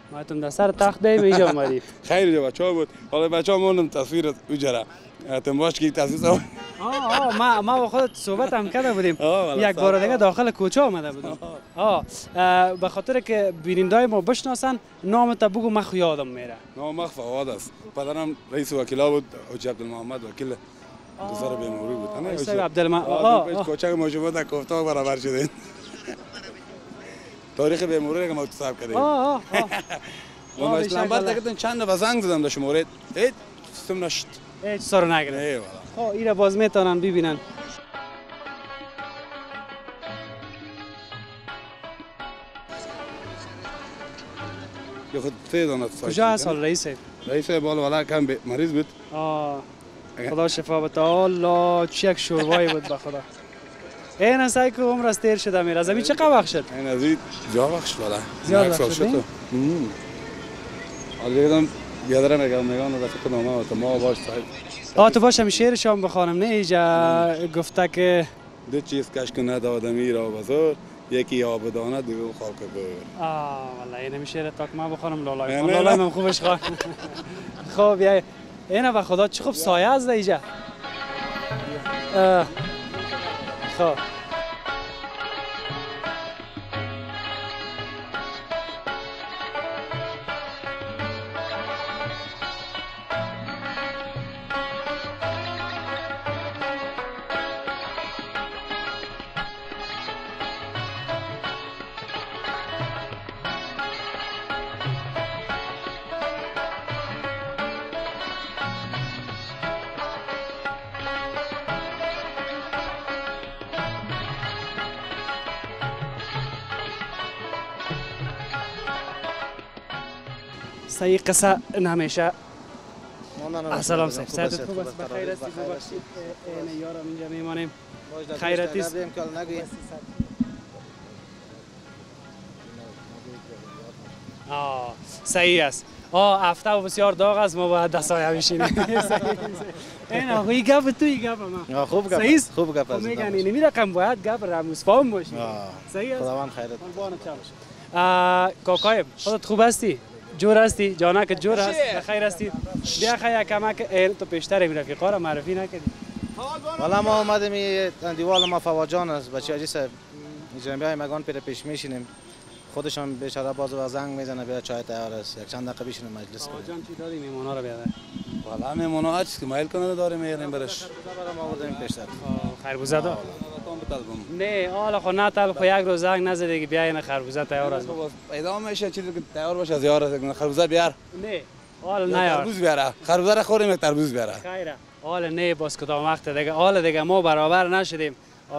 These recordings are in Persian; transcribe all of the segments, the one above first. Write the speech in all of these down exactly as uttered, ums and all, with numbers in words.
ما تم در سر تخت بیم اینجا اومدی. خیر جو بچه‌ها بود. حالا بچه‌ها مونم تصویر اجرا. تم باش که تصویر سو. آه آه ما ما با خودت صحبت هم کرده بودیم. یک بار دیگه داخل کوچه آمده بودیم. آه به خاطر که بینندگان ما بشناسن نامت بگو من خو یادم میره. نام مخ فواد است. پدرم رئیس وکیلا بود. حاج عبدالمحمد وکیل دوزار بیموری بود. رئیس عبدالمحمد. آه کوچه ما شما در کوفتا برابر شدین. تاریخ بیموری که ما تصاحب کردیم. آه آه آه. ما اسلام آباد دیگه چند دفعه زنگ زدم در شماره. هیچ سم نشد. هیچ سر نگرفت. ای والا. خب اینا باز میتونن ببینن. یا خود سه دانه سایت. کجا هست حال رئیس؟ رئیس بالا والا کم مریض بود. آه خدا شفا بده. الله چه یک شوروایی بود به خدا. این است که عمر از تیر شده میره. از همین چقدر وقت شد؟ این از این زیاد وقت شد والا. زیاد وقت شد. حالا دیدم بیادرم میگم میگم رفیق نامه تو ما باش صاحب. آه تو باش هم شعرش هم بخوانم نه ایجا گفته که دو چیز کش کند آدمی را بزرگ یکی آب دانه دوم خاک بر. آه والله این شعر تا که ما بخوانم لالای من لالای من خوبش خوان. خب یا اینا به خدا چه خوب سایه از ایجا. خب صحیح قصه نمیشه. سلام صاحب سعادت خوب است بخیر هستی ببخشید این یارم اینجا میمانیم خیرتی است. آه صحیح است. آه هفته و بسیار داغ است ما باید دستای بشینیم. این آقا این گپ تو این گپ ما. خوب گپ است. خوب گپ است. میگن این رقم باید گپ رموز فهم باشی. صحیح است. خداوند خیرت. قربان چا باشه. کاکایم خودت خوب هستی؟ جور هستی؟ جانک جور هست؟ بخیر هستی؟ بیا خیلی کمک این تو پیشتر می رفیقا را معرفی نکردی. والا ما اومدیم این دیوال ما فواد جان است بچه حاجی صاحب اینجا بیایم مگان پیر پیش میشینیم خودشان بیچاره باز و زنگ میزنه بیا چای تیار است یک چند دقیقه بشینیم مجلس کنیم. فواد جان چی داری میمونا رو بیاد؟ والا میمونا هر چیزی که میل کنه داریم میاریم برش. ما آوردیم پیشتر. خربوزه دار؟ نه حالا خو نه طلب خو یک روز زنگ نزده که بیا این خربوزه تیار است. پیدا میشه چیزی که تیار باشه از یار است خربوزه بیار. نه حالا نه یار. تربوز بیاره. خربوزه را خوریم یک تربوز بیاره. خیره. حالا نه باز کدام وقت دیگه حالا دیگه ما برابر نشدیم.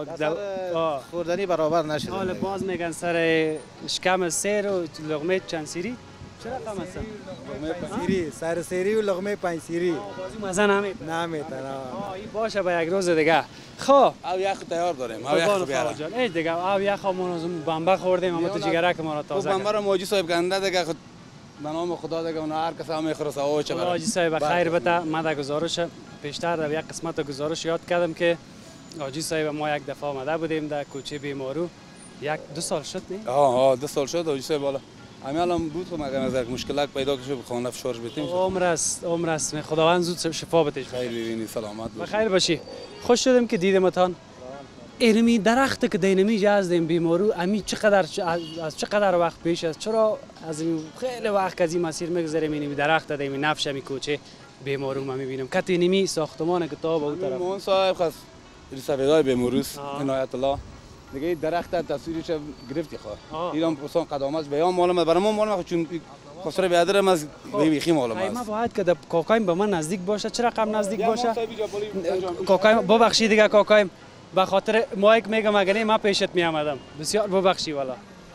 خوردنی برابر نشد. حالا باز میگن سر شکم سیر و لقمه چند سیری. چرا رقم هستن؟ لقمه پنج سیری، سر سیری و لقمه پنج سیری. بازی مزه نمیده. نمیده. آه این باشه به یک روز دیگه. خب او یخ تیار داریم. او یخ بیاره. ای دیگه او یخ ما از بمبه خوردیم اما تو جگرک ما را تازه. بمبه را موجی صاحب گنده دیگه خود به نام خدا دیگه اون هر کس هم میخوره او چه برای. حاجی صاحب خیر بده من در گزارش پیشتر در یک قسمت گزارش یاد کردم که حاجی صاحب ما یک دفعه آمده بودیم در کوچه بیمارو یک دو سال شد نه؟ آه آه دو سال شد حاجی صاحب بالا. همین الان بود که مگه از یک مشکلات پیدا کشه خانه فشارش بتیم. عمر است عمر است خداوند زود شفا بده. خیر ببینی سلامت باشی. بخیر باشی. خوش شدم که دیدمتان. اینمی درخت که دینمی جاز دیم بیمارو امی چقدر از چقدر وقت پیش است چرا از خیلی وقت از این مسیر میگذریم اینمی درخت دیم نفش می کوچه بیمارو ما میبینم که اینمی ساختمان کتاب اون طرف مون صاحب خاص رساله‌های بیماروس عنایت الله دیگه درخت تصویرش گرفتی خواه ایران پسان قدامت بیان معلومه برای ما معلومه چون خسر بیادرم از بیخی معلومه است. ما باید که کاکایم به من نزدیک باشه چرا رقم نزدیک باشه کاکایم ببخشید دیگه کاکایم به خاطر مایک میگم اگر ما پیشت می آمدم بسیار ببخشی والا.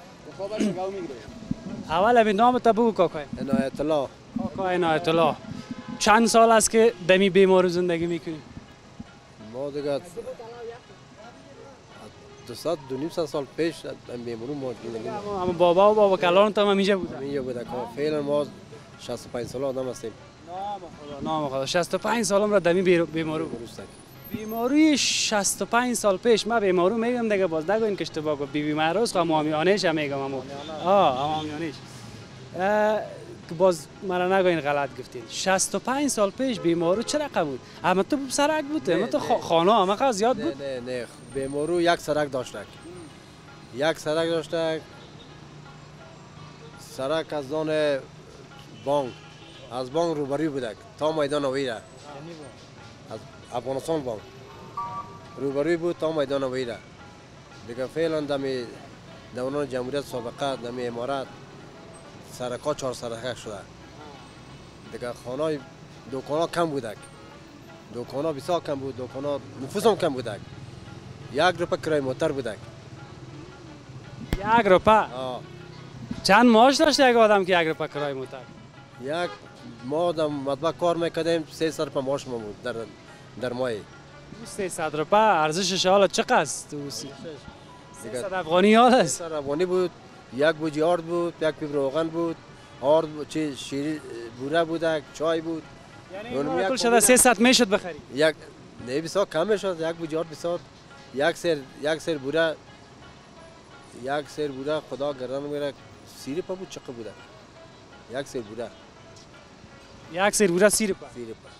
اول ابی نام تو بگو کاکایم. عنایت الله. کاکای عنایت الله چند سال است که دمی بیمارو زندگی میکنی؟ ما دیگه دو سال دو نیم سال پیش بیمارو ما زندگی. اما بابا و بابا کلان تو هم اینجا بودن. اینجا بوده که فعلا ما شصت و پنج سال آدم هستیم. نام خدا شصت و پنج سالم را دمی بیمارو. بیماری شصت و پنج سال پیش ما بیمارو میگم دیگه باز نگوین که اشتباه گفت بی بی معروس خو مامیانش میگم امو آه مامیانش که باز مرا نگوین غلط گفتین شصت و پنج سال پیش بیمارو چه رقم بود؟ اما تو سرک بود؟ اما تو خانه همه زیاد بود؟ نه نه نه بیمارو یک سرک داشتک یک سرک داشتک سرک از دان بانک از بانک روبروی بودک تا میدان ویره از افغانستان بانک روبروی بود تا میدان ویره دیگه فعلا دمی دوران جمهوریت سابقه دمی امارات سرکا چهار سرکه شده دیگه خانه دکانا کم بودک دکانا بسیار کم بود دکانا نفوس هم کم بودک یک روپه کرای موتر بودک یک روپه؟ چند معاش داشت یک آدم که یک روپه کرای موتر؟ یک ما در مطبخ کار میکردیم سه روپه معاش ما بود در در ماه سیصد روپه ارزشش حالا چقدر است؟ سیصد افغانی حال است؟ سیصد افغانی بود یک بوجی آرد بود یک پیپ روغن بود آرد چی شیری بوره بودک چای بود یعنی کل شده سیصد میشد بخری؟ یک نه بسیار کم میشد یک بوجی آرد بسیار یک سر یک سر بوره یک سر بوده خدا گردن میره سی روپه بود چقدر بوده یک سر بوده یک سر بوده سی روپه سی روپه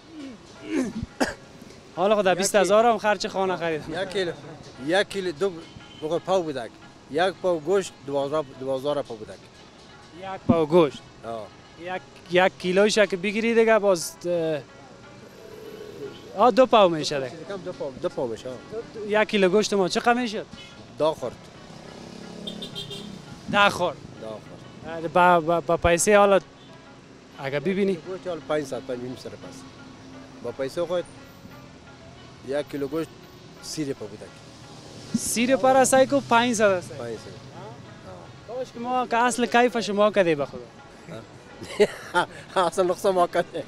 حالا خدا بیست هزار هم خرچ خانه خرید یک کیلو یک کیلو دو بخور پاو بودک یک پاو گوشت دوازده دوازده پاو بودک یک پاو گوشت آه یک یک کیلوش که بگیری دیگه باز آ دو پاو میشه دیگه دو پاو دو پاو میشه یک کیلو گوشت ما چقدر میشد؟ دا خورد ده خورد دا خورد با با با پیسه حالا اگه ببینی گوشت حالا پنجصد پنجصد پس با پیسه خود یک کیلو گوشت سی روپه بودک سی روپه را سعی کو پنجصد است پنجصد کاش که ما که اصل کیف شما کدی به خدا اصلا نقصه ما کده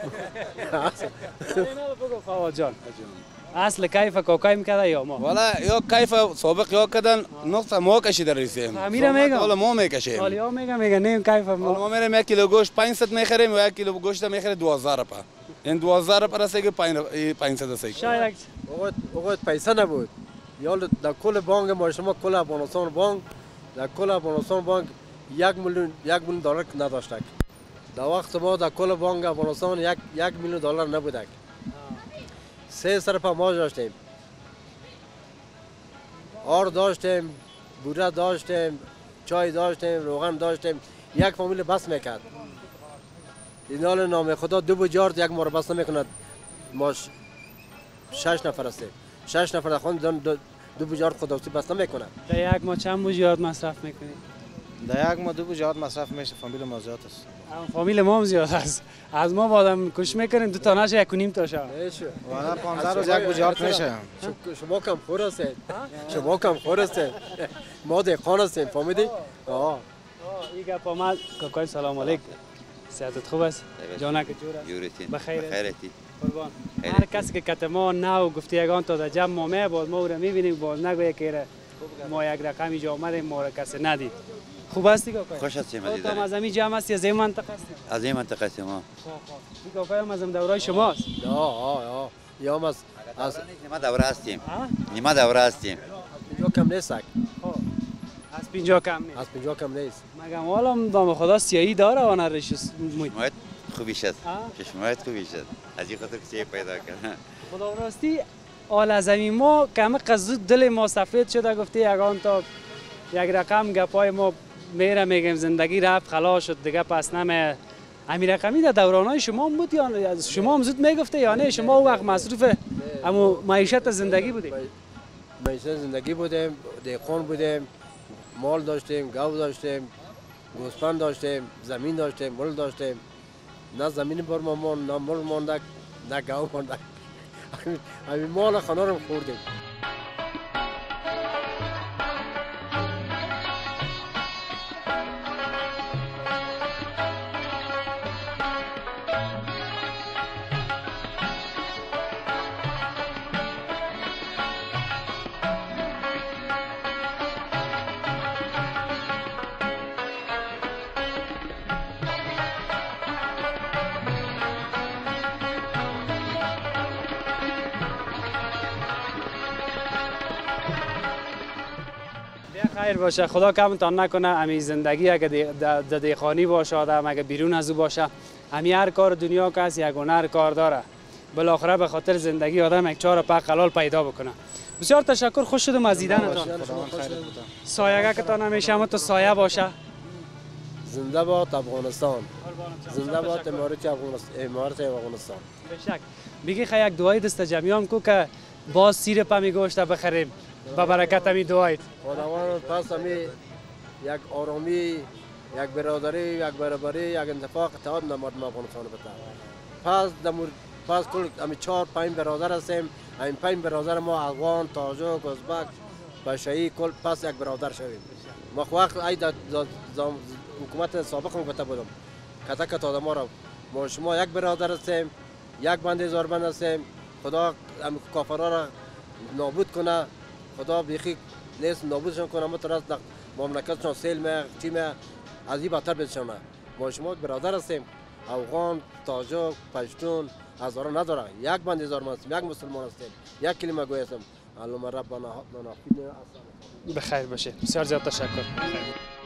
بگو فواد جان اصل کیف کوکای میکرده یا ما والا یا کیف سابق یا کدن نقطه ما کشیده رئیسیم امیر میگم حالا ما میکشیم حالا میگم میگم نه کیف ما ما میریم یک کیلو گوشت پانصد میخریم و یک کیلو گوشت میخره دوازده روپه این دوازده روپه رسه که پانصد است شاید اوقات اوقات پیسه نبود یا در کل بانک ما شما کل افغانستان بانک در کل افغانستان بانک یک میلیون یک میلیون دلار نداشتک در وقت ما در کل بانک افغانستان یک یک میلیون دلار نبودک سه سر پا ما داشتیم آرد داشتیم بوره داشتیم چای داشتیم روغن داشتیم یک فامیل بس میکرد این حال نام خدا دو بجارد یک مار بس نمیکند ما شش نفر هستیم شش نفر در خانه دو, دو بجارد خداوسی بس نمیکند در یک ما چند بجارد مصرف میکنید؟ در یک ما دو بجارد مصرف میشه فامیل ما زیاد است فامیل ما هم زیاد است از ما با آدم کش میکنیم دو تا نشه یک و نیم تا شد والا پانزده روز یک بجارد میشه شما کم خور هستید شما کم خور هستید ما دهقان هستیم فهمیدی؟ آه این گپا ما کاکای سلام علیکم صحتت خوب است؟ جانک جور است؟ جورتین بخیر بخیرتی قربان هر کسی که کت ما نو گفته یگان تا در جمع ما می باز ما او را میبینیم باز نگویه که ما یک رقمی جا آمدیم ما را کسی ندید خوب هستی کاکای؟ خوش هستیم تو عزیزان هم از همی جمع هستی از این منطقه هستی؟ از این منطقه هستیم ما این کاکای هم از هم دورای شماست؟ آه آه آه یا هم از از نیمه دوره هستیم نیمه دوره هستیم پنجاه کم نیست از پنجاه کم نیست از پنجاه کم نیست مگم حالا دام خدا سیایی داره و نرش موی شمایت خوبی شد شمایت خوبی شد از این خاطر که پیدا کرد خدا راستی آل از همین ما کم قزود دل ما سفید شده گفته یگان تا یک رقم گپای ما میره میگیم زندگی رفت خلاص شد دیگه پس نمه همین رقمی در دورانای شما بود یا شما هم زود میگفته یا نه شما وقت مصروف اما معیشت زندگی بودیم معیشت زندگی بودیم دهقان بودیم مال داشتیم گاو داشتیم گوسفند داشتیم زمین داشتیم مال داشتیم نه زمین بر ما ماند نه مال ماندک نه گاو ماندک همین مال خانه رو خوردیم خیر باشه، خدا کمتان نکنه. امی زندگی اگه در دیخانی باشه آدم، اگه بیرون از او باشه، امی هر کار دنیا که هست یک هنر کار داره، بالاخره به خاطر زندگی آدم یک چهار پا حلال پیدا بکنه. بسیار تشکر، خوش شدم از دیدنتان. سایه که تان همیشه هم تو سایه باشه. زنده باد افغانستان، زنده باد امارت افغانستان، امارت افغانستان. بشک بگی خیلی یک دعای دست جمعیان کو که باز سیر پمی گوشت بخریم با برکت همی دعایت. خداوند پس همی یک آرامی، یک برادری، یک برابری، یک اتفاق اتحاد مردم افغانستان بده. پس دمور پس کل همی چهار پنج برادر هستیم. این پنج برادر ما افغان، تاجک، ازبک، بشایی کل پس یک برادر شویم. ما وقت ای در حکومت سابق هم گفته بودم کتا کتا آدم را ما شما یک برادر هستیم، یک بنده زاربند هستیم. خدا هم کافرها را نابود کنه، خدا بیخی نیست نابودشان کنه. ما تراس مملکتشان سیل می چی می از این بدتر بشونه. ما شما یک برادر هستیم، افغان، تاجک، پشتون هزاران نداره. یک بنده زاربند هستیم، یک مسلمان هستیم، یک کلمه گوی هستیم. اللهم ربنا هب لنا فی الدنیا حسنه. بخیر باشه، بسیار زیاد تشکر.